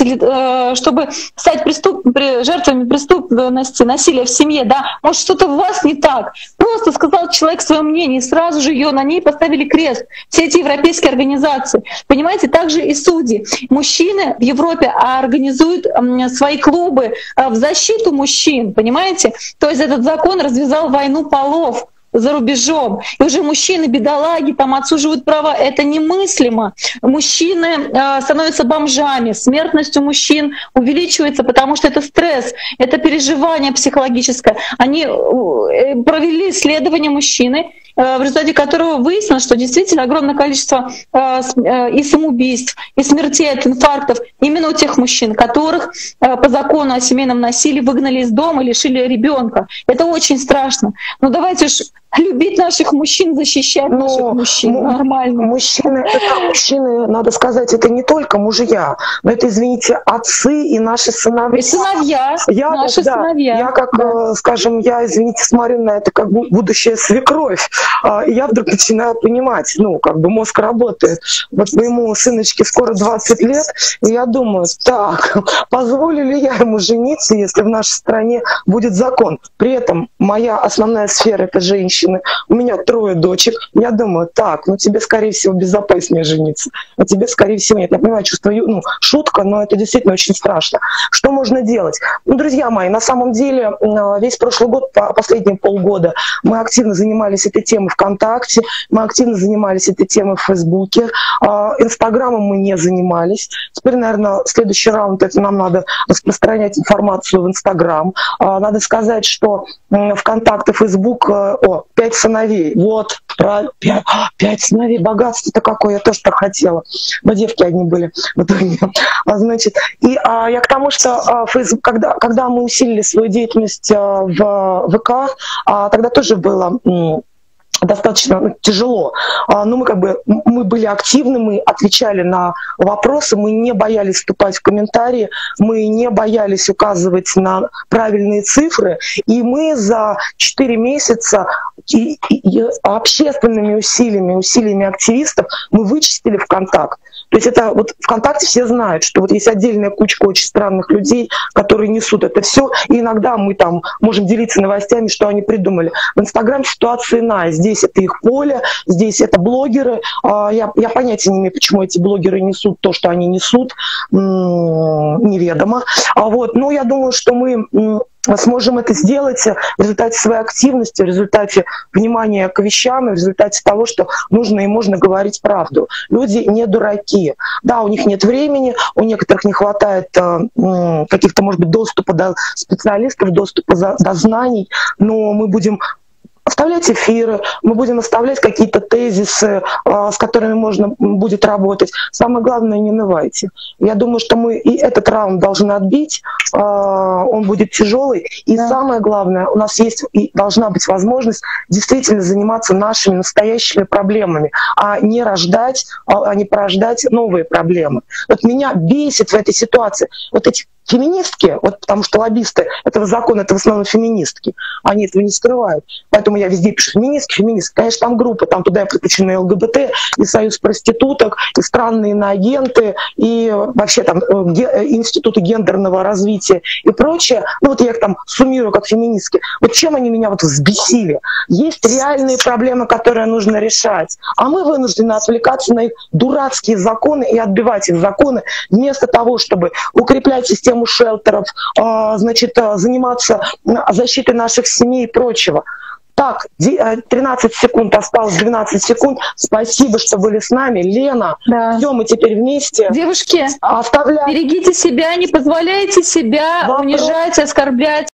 чтобы стать жертвами преступности, насилия в семье, да? Может, что-то у вас не так? Просто сказал человек свое мнение, и сразу же на ней поставили крест. Все эти европейские организации. Понимаете, также и судьи. Мужчины в Европе организуют свои клубы в защиту мужчин, понимаете? То есть этот закон развязал войну полов за рубежом. И уже мужчины, бедолаги, там отсуживают права. Это немыслимо. Мужчины становятся бомжами. Смертность у мужчин увеличивается, потому что это стресс, это переживание психологическое. Они провели исследование мужчины, в результате которого выяснилось, что действительно огромное количество и самоубийств, и смертей от инфарктов именно у тех мужчин, которых по закону о семейном насилии выгнали из дома и лишили ребенка. Это очень страшно. Но давайте уж любить наших мужчин, защищать наших мужчин. Нормально. Мужчины, надо сказать, это не только мужья, но это, извините, отцы и наши сыновья. И сыновья, наши сыновья. Я как, скажем, я, извините, смотрю на это как будущая свекровь. И я вдруг начинаю понимать, как бы мозг работает. Вот моему сыночке скоро 20 лет, и я думаю, так, позволю ли я ему жениться, если в нашей стране будет закон? При этом моя основная сфера — это женщины. У меня 3 дочек. Я думаю, так, тебе, скорее всего, безопаснее жениться. А тебе, скорее всего, нет. Я понимаю, чувствую, шутка, но это действительно очень страшно. Что можно делать? Друзья мои, на самом деле, весь прошлый год, последние полгода, мы активно занимались этой темой ВКонтакте, мы активно занимались этой темой в Фейсбуке. Инстаграмом мы не занимались. Теперь, наверное, следующий раунд — это нам надо распространять информацию в Инстаграм. Надо сказать, что ВКонтакт и Фейсбук, 5 сыновей. Вот, 5 сыновей, богатство-то какое, я тоже так хотела. Но девки одни были в итоге. Значит, и я к тому, что Facebook, когда мы усилили свою деятельность в ВК, тогда тоже было достаточно тяжело. Но мы были активны, мы отвечали на вопросы, мы не боялись вступать в комментарии, мы не боялись указывать на правильные цифры, и мы за 4 месяца и общественными усилиями активистов мы вычистили ВКонтакт. То есть это ВКонтакте все знают, что есть отдельная кучка очень странных людей, которые несут это все, и иногда мы там можем делиться новостями, что они придумали. В Инстаграме ситуация иная. Здесь это их поле, здесь это блогеры. Я понятия не имею, почему эти блогеры несут то, что они несут, неведомо. Но я думаю, что мы сможем это сделать в результате своей активности, в результате внимания к вещам, и в результате того, что нужно и можно говорить правду. Люди не дураки. Да, у них нет времени, у некоторых не хватает каких-то, может быть, доступа до специалистов, доступа до знаний, но мы будем оставлять эфиры, мы будем оставлять какие-то тезисы, с которыми можно будет работать. Самое главное, не унывайте. Я думаю, что мы и этот раунд должны отбить, он будет тяжелый. И самое главное, у нас есть и должна быть возможность действительно заниматься нашими настоящими проблемами, а не порождать новые проблемы. Меня бесит в этой ситуации эти феминистки, потому что лоббисты этого закона — это в основном феминистки, они этого не скрывают. Поэтому я везде пишу феминистки. Конечно, там группы, там туда припущены ЛГБТ, и союз проституток, и странные иноагенты, и вообще там институты гендерного развития и прочее. Я их там суммирую как феминистки. Чем они меня взбесили? Есть реальные проблемы, которые нужно решать, а мы вынуждены отвлекаться на их дурацкие законы и отбивать их законы, вместо того, чтобы укреплять систему шелтеров, заниматься защитой наших семей и прочего. Так, 13 секунд, осталось 12 секунд. Спасибо, что были с нами. Лена, все, мы теперь вместе. Девушки, берегите себя, не позволяйте себя унижать, оскорблять.